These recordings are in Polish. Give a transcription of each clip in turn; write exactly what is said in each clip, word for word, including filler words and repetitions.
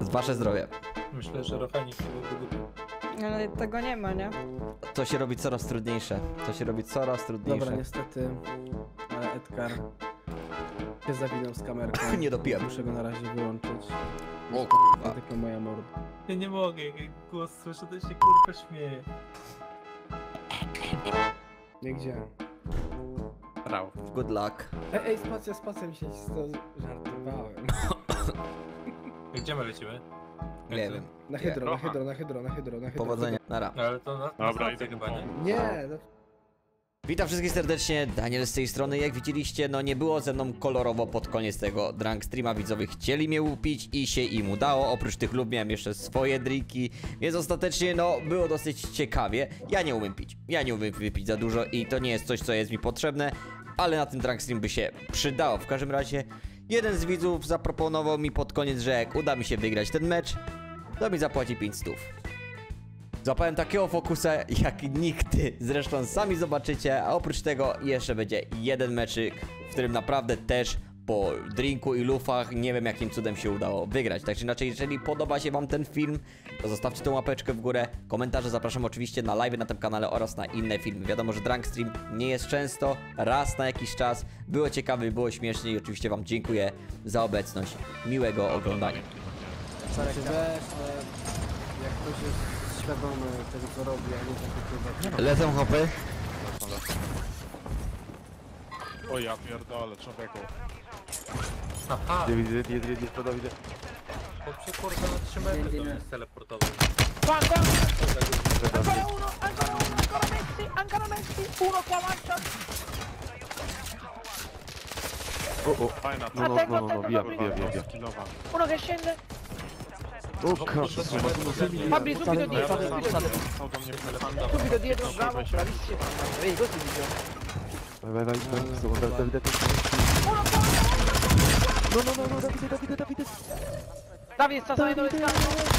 Wasze zdrowie. Myślę, że Rochanik nie byłby głupi. Ale tego nie ma, nie? To się robi coraz trudniejsze. To się robi coraz trudniejsze. Dobra, niestety, ale Edgar się zawinął z kamerką. Nie dopiłem. Muszę go na razie wyłączyć. O kurwa. Tylko moja morda. Ja nie mogę, jak głos słyszę, to się kurwa śmieje. Nie gdzie? Brał. Good luck. Ej, ej, spacja, spacja mi się to żartowałem. Gdzie my lecimy? Nie wiem. Na hydro, na hydro, na hydro, na hydro, na hydro. Powodzenia. Nara. No ale to na, na Dobra, stację idę chyba, nie? Nie, no. Witam wszystkich serdecznie, Daniel z tej strony. Jak widzieliście, no nie było ze mną kolorowo pod koniec tego drunk streama. Widzowie chcieli mnie upić i się im udało. Oprócz tych lub miałem jeszcze swoje drinki, więc ostatecznie no było dosyć ciekawie. Ja nie umiem pić, ja nie umiem wypić za dużo i to nie jest coś, co jest mi potrzebne, ale na tym drunk stream by się przydało. W każdym razie jeden z widzów zaproponował mi pod koniec, że jak uda mi się wygrać ten mecz, to mi zapłaci pięć stów. Złapałem takiego fokusa jak nigdy, zresztą sami zobaczycie, a oprócz tego jeszcze będzie jeden meczyk, w którym naprawdę też po drinku i lufach nie wiem jakim cudem się udało wygrać. Tak czy inaczej, jeżeli podoba się wam ten film, to zostawcie tą łapeczkę w górę, komentarze zapraszam oczywiście na live na tym kanale oraz na inne filmy. Wiadomo, że drunk stream nie jest często, raz na jakiś czas, było ciekawe, było śmiesznie i oczywiście wam dziękuję za obecność. Miłego oglądania. Weź, jak ktoś jest świadomy tego, co robi, a nie tak jak Lecą hopy. O ja pierdolę, człowieku. Aha, Nie widzę, nie, nie, nie, to widzę. bo przy kurwa na trzy metry to jest teleportowy. O, o, fajna, no, no, no, no, wiem, wiem, wiem, wiem. Skillowa. Uno che scende. O, kurczę, Fabri, subito dietro, subito dietro. Stał do mnie telefon. Subito dietro, bravo, bravissimo. Vedi, così dico. Vai, vai, vai, vai, Davide, Davide. No, no, no, no, Davide, Davide, Davide. Davide sta salendo le scale.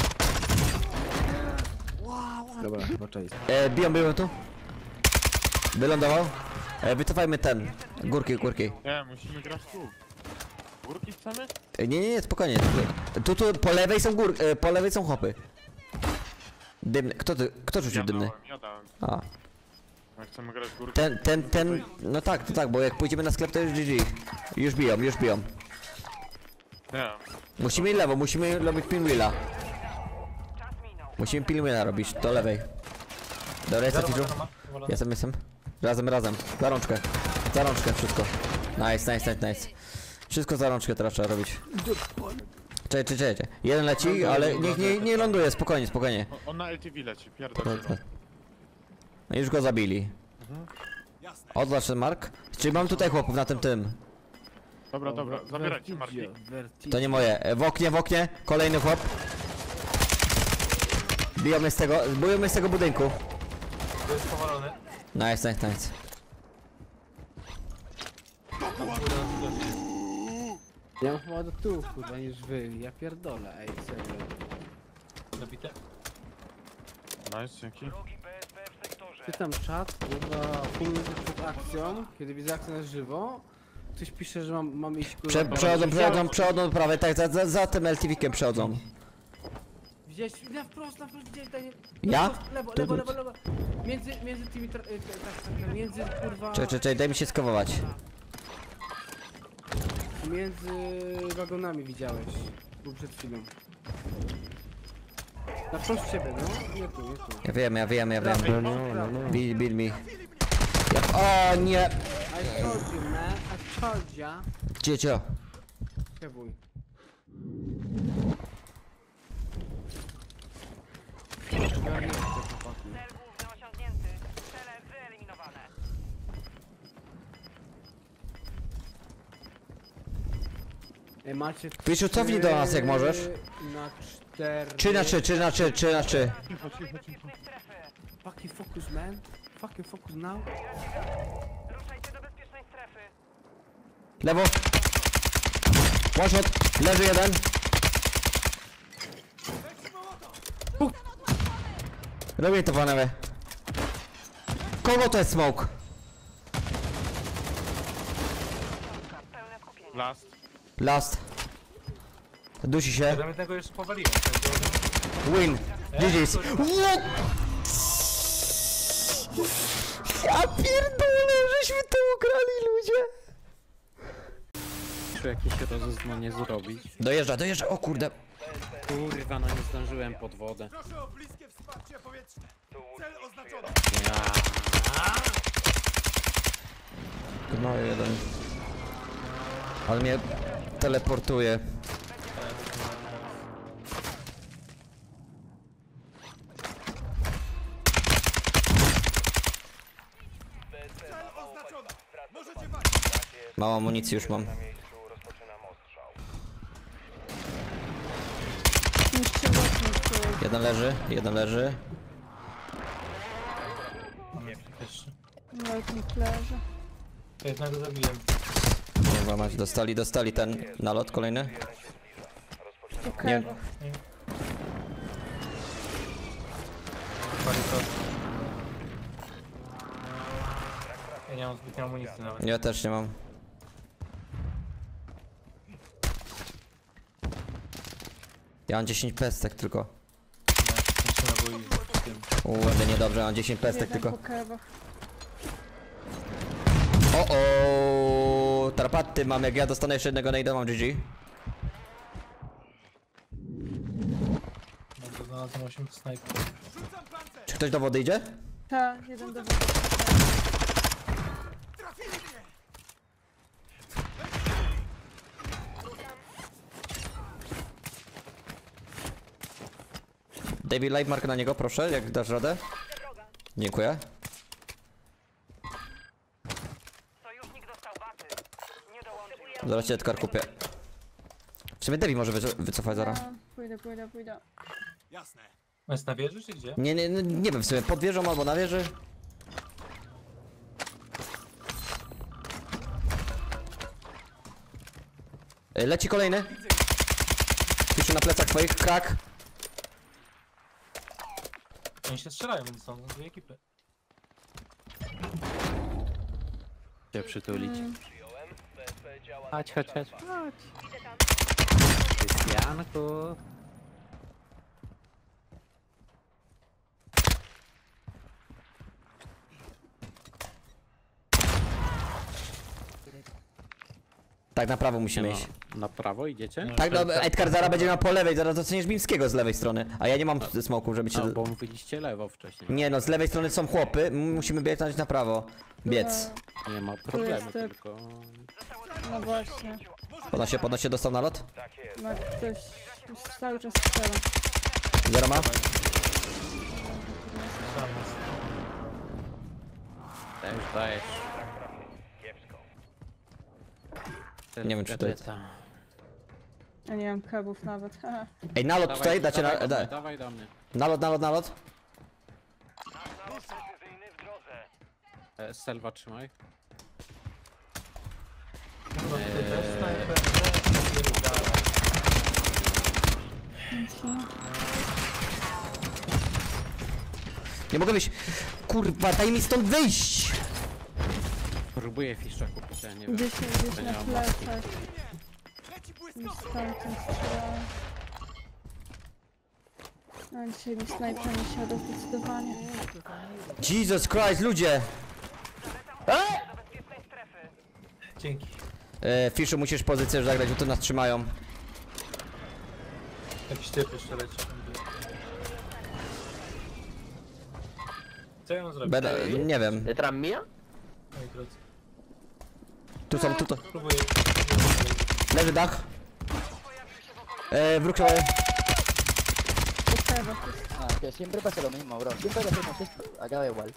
Dobra, chyba cześć. E, biją, biją tu. Wylądował. E, wycofajmy ten. Górki, górki. Nie, musimy grać tu. Górki chcemy? E, nie, nie, nie, spokojnie. Tu, tu po lewej są gór, e, po lewej są hopy. Dymny. Kto, ty, kto rzucił Ja dymny? dałem, ja dałem. A. Jak chcemy grać górki. Ten, ten, ten. No tak, to tak, bo jak pójdziemy na sklep to już G G. Już biją, już biją. Nie, Musimy lewo, musimy robić pinwheela. Musimy pinwheela robić, do lewej. Dobra, jestem, Tidżu. Jestem, jestem. Razem, razem. Za rączkę. Za rączkę wszystko. Nice, nice, nice, nice. Wszystko za rączkę teraz trzeba robić. Czekaj, czekaj, czekaj. Jeden leci, ale niech nie, nie ląduje, spokojnie, spokojnie. on- on na L T V leci, pierdolę. No już go zabili. Odznacz ten mark. Czyli mam tutaj chłopów na tym tym. Dobra, dobra, zabierajcie marki. To nie moje. E, W oknie, w oknie. Kolejny chłop. Biją mnie z tego, biją mnie z tego budynku. To jest powalony. Nice, nice, nice. Ja mam chyba do tyłu, kurwa, niż wy. Ja pierdolę, ej, serio. Zabite. Nice, dzięki. Pytam czat, kurwa, pół minuty przed akcją, kiedy widzę akcję na żywo. Ktoś pisze, że mam, mam iść, kurwa... Prze, przechodzą, przechodzą, przechodzą do prawej, tak, za, za, za tym L T V-kiem przechodzą. Widziałeś? Na wprost, na wprost, widziałeś, Daniel? Ja? Wprost, Lewo, Tu, lewo, tu. lewo, lewo. Między, między tymi, tra- y, tak, tak, między, kurwa... Czekaj, czekaj, daj mi się skowować. Między wagonami widziałeś. Był przed chwilą. Na wprost ciebie, no? Nie tu, nie tu. Ja wiem, ja wiem, ja wiem. Prawej, prawej. Bill, bill mi. Ja, o nie! I told you, man. I told ya. Ciecio. Kewuj. Ej, macie Fiszu, cofnij do nas, jak możesz. Na cztery. Trzy na trzy, trzy na trzy, trzy na trzy. Cicho, cicho, cicho. Fucking focus, man. Fucking focus now. Ruszajcie do bezpiecznej strefy. Lewo. One shot. Leży jeden. Robię to panowie. Kogo to jest smoke? Last. Last. Dusi się. Ja tam jednego już powaliłem. tak, Win. G G's. What? Ja pierdolę, żeśmy to ugrali, ludzie. Muszę jakieś rozeznanie zrobić. Dojeżdża, dojeżdża, o kurde. Kurwa, no nie zdążyłem pod wodę. Proszę o bliskie wsparcie powietrzne. Cel oznaczony. No jeden. Ale mnie teleportuje. Cel oznaczony. Możecie walczyć. Mało amunicji już mam. Jeszcze lotnik. Jeden leży, jeden leży. Lotnik leży. To jednego zabiłem. Kurwa mać, dostali, dostali ten nalot kolejny. Nie. Pali to. Ja nie mam zbytnio amunicji nawet. Ja też nie mam. Ja mam dziesięć pestek tylko. Jeszcze na boi z tym. Uuu, będę niedobrze, mam dziesięć pestek Jeden tylko. po kewach. O o, tarapatty mam, jak ja dostanę jeszcze jednego najda, mam G G. No to znalazłem osiem snajperów. Rzucam pancerz. Czy ktoś do wody idzie? Ta, jeden do wody. Trafili mnie. David Light mark na niego, proszę, jak dasz radę. Dziękuję. Sojusznik dostał baty. Nie dołączył. Zaraz cię Edgar kupię. W sumie Devi może wyco wycofać zaraz. A, pójdę, pójdę, pójdę. Jasne. On jest na wieży czy gdzie? Nie, nie, nie, nie wiem w sumie, pod wieżą albo na wieży. Ej, leci kolejny. Pisze na plecach twoich, krak. Oni się strzelają, więc są dwie ekipy. Cię przytulić. Chodź, chodź, chodź. Janku. Tak, na prawo musimy Nie iść. no, na prawo idziecie? Tak, no, Edgar zaraz będzie miał po lewej, zaraz docenisz Bimskiego z lewej strony. A ja nie mam smoków, żeby cię... No, bo mówiliście lewo wcześniej. Nie no, z lewej strony są chłopy, m- musimy biec na prawo. Biec. Nie ma problemu, jest typ. tylko... No właśnie. Podnoś się, podnoś się, dostał nalot? No ktoś już cały czas strzela. Zero ma? Tam jest. Dajesz, dajesz. Nie wiem, czy to jest- Gadżeta. Ja nie mam kebów nawet. haha. Ej, nalot Dawaj, tutaj, dacie dawaj na... do mnie, Da. dawaj do mnie. Nalot, nalot, nalot. E, Selwa, trzymaj. No, ty też snajper. Nie mogę wyjść. Kurwa, daj mi stąd wyjść! Próbuję fisza kupić, ale nie wiem. Gdzieś, gdzieś To na nie mam plecach. Leci Już błyskotliwe. stamtąd strzelałem. No dzisiaj mi snajper nie siada zdecydowanie. Jesus Christ, ludzie! Dzięki. E, Fiszu, musisz pozycję zagrać, bo to nas trzymają. Jakiś typ jeszcze leci. Co ja mam zrobić? Będę, nie wiem. Detrás mía? Moi drodzy. Tu są, tu to. Próbuję. Leży dach. E, wróg sobie. Po kewach jest. Ah, que siempre pasa lo mismo, bro. Siempre que hacemos esto, acaba igual.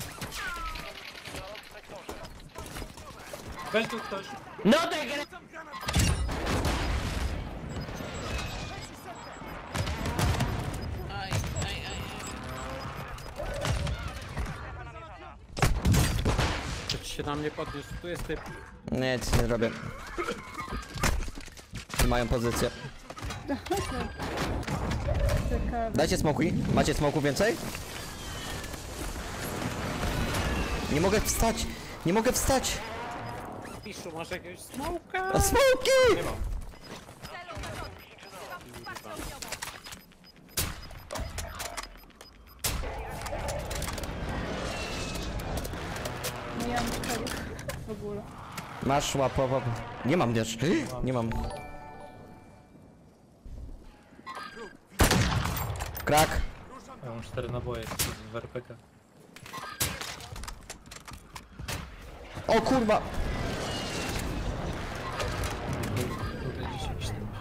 Weź tu ktoś. ¡No te crees! Czy ci się na mnie podniósł? Tu jest typ. Nie, nic nie zrobię. Trzymają pozycję. Ciekawe. Dajcie smoki. Macie smoku więcej? Nie mogę wstać! Nie mogę wstać! Fiszu, masz jakiegoś smoka? A smoki! w ogóle. Masz łap, łap, łap. Nie mam też. Nie mam. Krak. Ja mam cztery naboje w R P G. O kurwa! Tutaj gdzieś jakiś tam.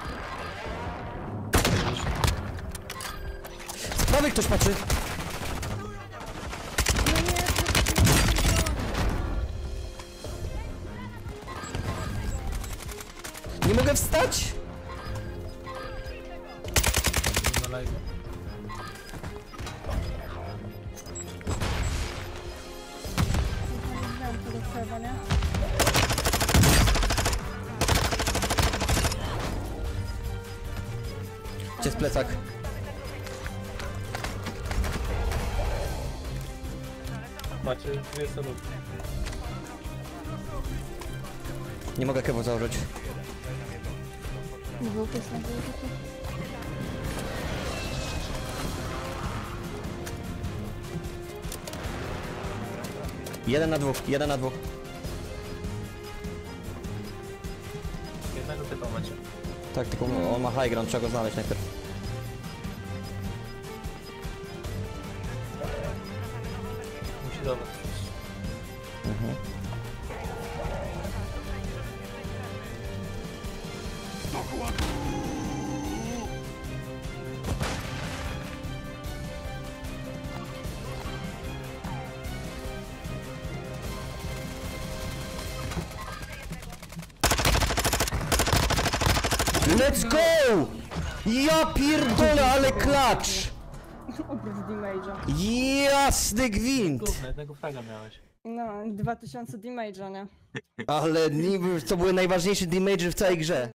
Z prawej ktoś patrzy! No nie, Nie mogę wstać! Na live. nie znam tego drzewa, nie? Gdzie jest plecak? Macie dwie solówki. Nie mogę kewo założyć. Dwóch jest na górze. Jeden na dwóch, jeden na dwóch. Jednego typa macie. Tak, tylko on ma high ground, trzeba go znaleźć najpierw. Musi do was przyjść. Mhm. Let's go! Ja pierdolę, ale klacz! Oprócz damage'a. Jasny gwint! Gówno, jednego fraga miałeś. No, dwa tysiące damage'a, nie? Ale niby to były najważniejsze damage'y w całej grze.